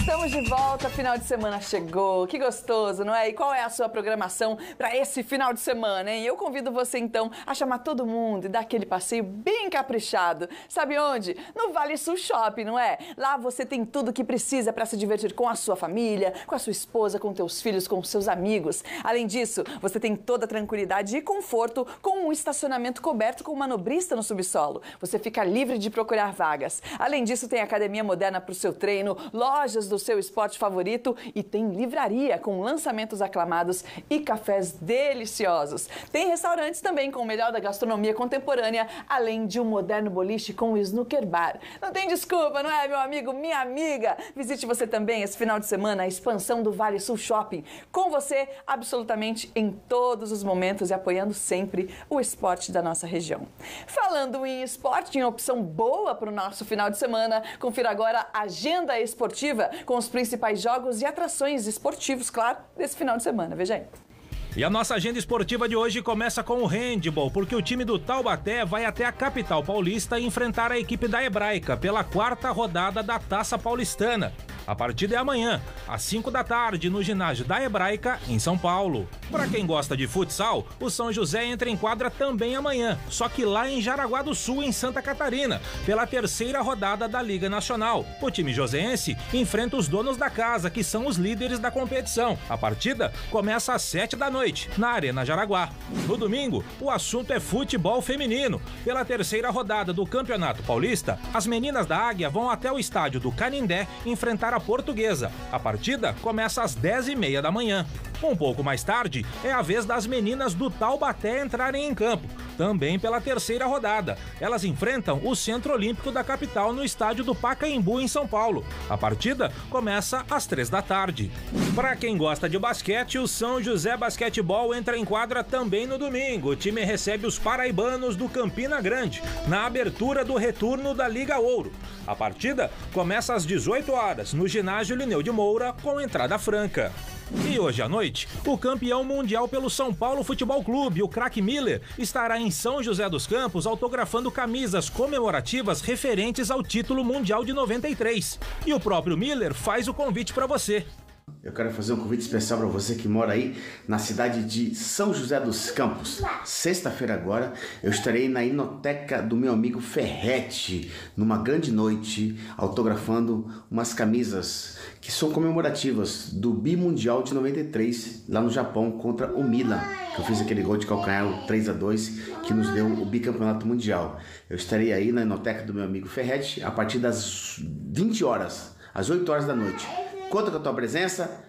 Estamos de volta, final de semana chegou, que gostoso, não é? E qual é a sua programação para esse final de semana, hein? Eu convido você então a chamar todo mundo e dar aquele passeio bem caprichado. Sabe onde? No Vale Sul Shopping, não é? Lá você tem tudo o que precisa para se divertir com a sua família, com a sua esposa, com teus filhos, com seus amigos. Além disso, você tem toda a tranquilidade e conforto com um estacionamento coberto com manobrista no subsolo. Você fica livre de procurar vagas. Além disso, tem academia moderna para o seu treino, lojas do seu esporte favorito e tem livraria com lançamentos aclamados e cafés deliciosos. Tem restaurantes também com o melhor da gastronomia contemporânea, além de um moderno boliche com o snooker bar. Não tem desculpa, não é, meu amigo, minha amiga? Visite você também esse final de semana a expansão do Vale Sul Shopping. Com você, absolutamente em todos os momentos e apoiando sempre o esporte da nossa região. Falando em esporte, em opção boa para o nosso final de semana, confira agora a agenda esportiva com os principais jogos e atrações esportivos, claro, desse final de semana. Veja aí. E a nossa agenda esportiva de hoje começa com o handball, porque o time do Taubaté vai até a capital paulista enfrentar a equipe da Hebraica pela 4ª rodada da Taça Paulistana. A partida é amanhã, às 5 da tarde, no ginásio da Hebraica, em São Paulo. Para quem gosta de futsal, o São José entra em quadra também amanhã, só que lá em Jaraguá do Sul, em Santa Catarina, pela 3ª rodada da Liga Nacional. O time joseense enfrenta os donos da casa, que são os líderes da competição. A partida começa às 7 da noite, na Arena Jaraguá. No domingo, o assunto é futebol feminino. Pela 3ª rodada do Campeonato Paulista, as meninas da Águia vão até o estádio do Canindé enfrentar a Portuguesa. A partida começa às 10h30 da manhã. Um pouco mais tarde, é a vez das meninas do Taubaté entrarem em campo, também pela 3ª rodada. Elas enfrentam o Centro Olímpico da capital no estádio do Pacaembu, em São Paulo. A partida começa às 3 da tarde. Para quem gosta de basquete, o São José Basquetebol entra em quadra também no domingo. O time recebe os paraibanos do Campina Grande, na abertura do retorno da Liga Ouro. A partida começa às 18 horas, no ginásio Lineu de Moura, com entrada franca. E hoje à noite, o campeão mundial pelo São Paulo Futebol Clube, o craque Miller, estará em São José dos Campos autografando camisas comemorativas referentes ao título mundial de 93. E o próprio Miller faz o convite para você. Eu quero fazer um convite especial para você que mora aí na cidade de São José dos Campos. Sexta-feira agora eu estarei na Inoteca do meu amigo Ferretti, numa grande noite, autografando umas camisas que são comemorativas do Bimundial de 93, lá no Japão, contra o Milan, que eu fiz aquele gol de calcanhar, o 3-2, que nos deu o bicampeonato mundial. Eu estarei aí na Inoteca do meu amigo Ferretti a partir das 20 horas, às 8 horas da noite. Conta com a tua presença.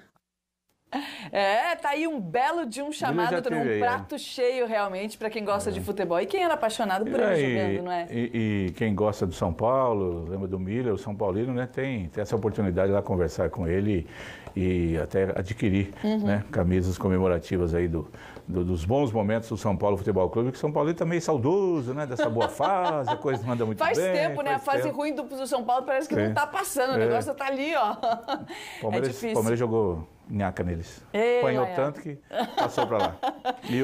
Tá aí um belo de um chamado, um prato cheio realmente para quem gosta de futebol e quem era apaixonado por ele jogando, não é? E quem gosta do São Paulo, lembra do Miller, o São Paulino, né? Tem essa oportunidade de lá conversar com ele e até adquirir né, camisas comemorativas aí dos bons momentos do São Paulo Futebol Clube, que o São Paulo tá meio saudoso, né? Dessa boa fase, a coisa não anda muito bem. Faz tempo, né? A fase ruim do São Paulo parece que não tá passando, o negócio tá ali, ó. É difícil. O Palmeiras jogou nhaca neles. Apanhou tanto que passou pra lá. E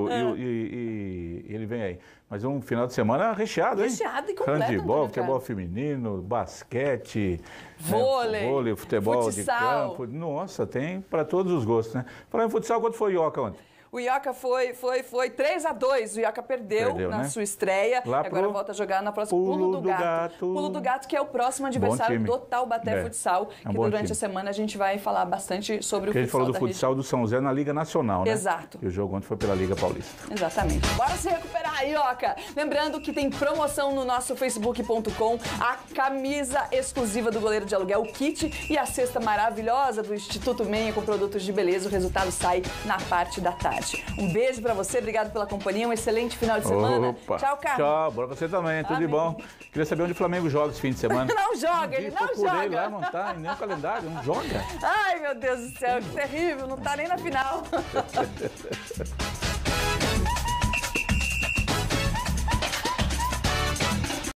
ele vem aí. Mas um final de semana recheado, hein? Recheado e completo. Handebol, futebol feminino, basquete, vôlei, futebol futsal. De campo. Nossa, tem para todos os gostos, né? Falando em futsal, quanto foi o Ioca ontem? O Ioca foi 3-2. O Ioca perdeu na sua estreia. Lá agora volta a jogar na próxima. Pulo do Gato. Pulo do Gato, que é o próximo adversário do Taubaté Futsal. Que durante a semana a gente vai falar bastante sobre o futsal. A gente falou do futsal do São José na Liga Nacional, né? Exato. E o jogo ontem foi pela Liga Paulista. Exatamente. Bora se recuperar, Ioca. Lembrando que tem promoção no nosso facebook.com, a camisa exclusiva do goleiro de aluguel, o kit, e a cesta maravilhosa do Instituto Menha com produtos de beleza. O resultado sai na parte da tarde. Um beijo pra você, obrigado pela companhia, um excelente final de semana. Opa. Tchau, Carlos. Tchau, bora você também, tudo de bom. Queria saber onde o Flamengo joga esse fim de semana. Não joga, ele não joga. Lá, não tá em nenhum calendário, não joga. Ai, meu Deus do céu, que terrível, não tá nem na final.